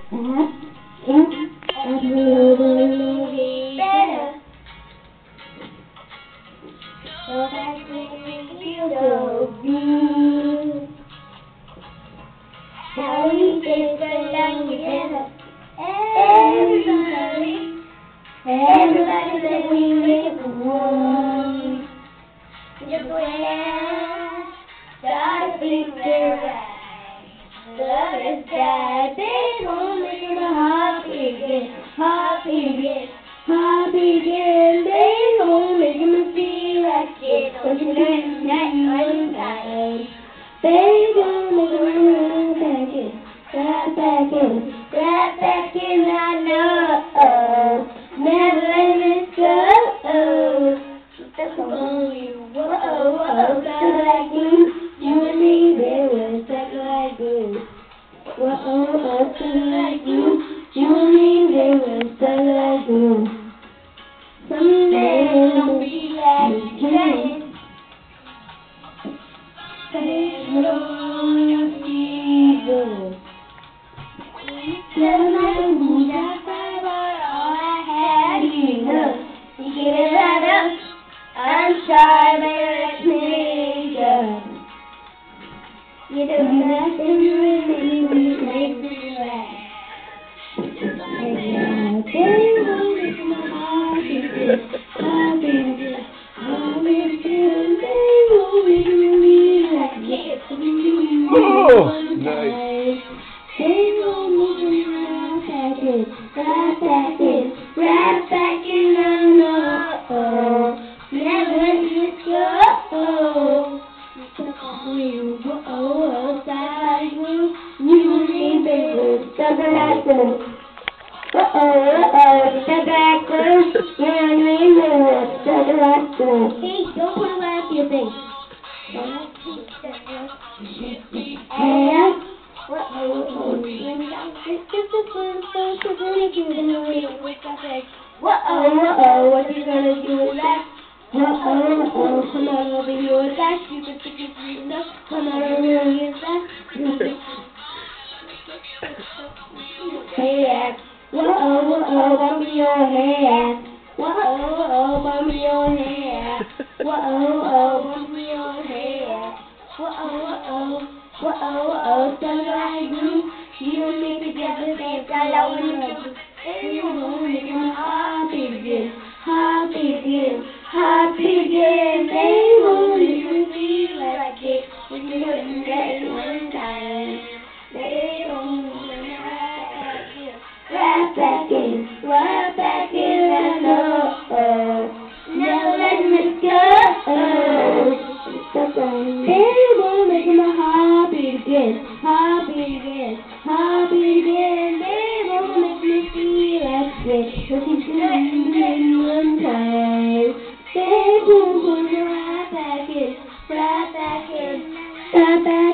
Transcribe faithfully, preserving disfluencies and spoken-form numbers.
As we move a little bit better, so that we feel so good. How we take along together, everybody, everybody that we make one. Just when I start to think they're right, love is that they gon' make my heart beat again, heart beat again, heart beat again. They gon' make me feel like it. Don't you know that one time? They gon' make me run back in, right back in, right back in. I know, never let it go. That's only whoa, whoa, sound like you, you and me, they were stuck like glue. Whoa, whoa, sound like you, you and me, they were stuck like glue. Someday it'll be like train. Take it on your feet. Never mind who's outside, but all I had enough. You get it right up. I'm sorry, but let me go. You don't have to really make me laugh. And they won't make my heart beat, heart beat, heart beat, they won't make me like it. Oh, nice. They won't make me right back in, right back in, right back in. I know. Never let me go. You go outside, you, you need me, stuck like glue. Uh oh, uh oh, stuck like glue. Yeah, you need me, stuck like glue. Hey, don't put it right up your face. Hey, what oh, what oh, what you gonna do with that? Oh, oh, oh, come on over here with that. You can stick your feet up. Come on over here with that. Hey, yeah. Whoa, oh, oh, bump your hair. Whoa, oh, oh, bump your hair. Whoa, oh, oh, bump your hair. Whoa, oh, oh, whoa, oh, oh, sound like you. You and me together, babe, I love you. And you gonna make my heart beat again, heart beat again, heart beat again. They won't even feel like it when you wouldn't get it one time. They won't even right back in, right back in, right back in. I know, never let me go. They won't make my heart beat again, heart beat again, heart beat again. They won't make me feel like it, but it's doing one time. They won't put me right back in, right back in, right back in.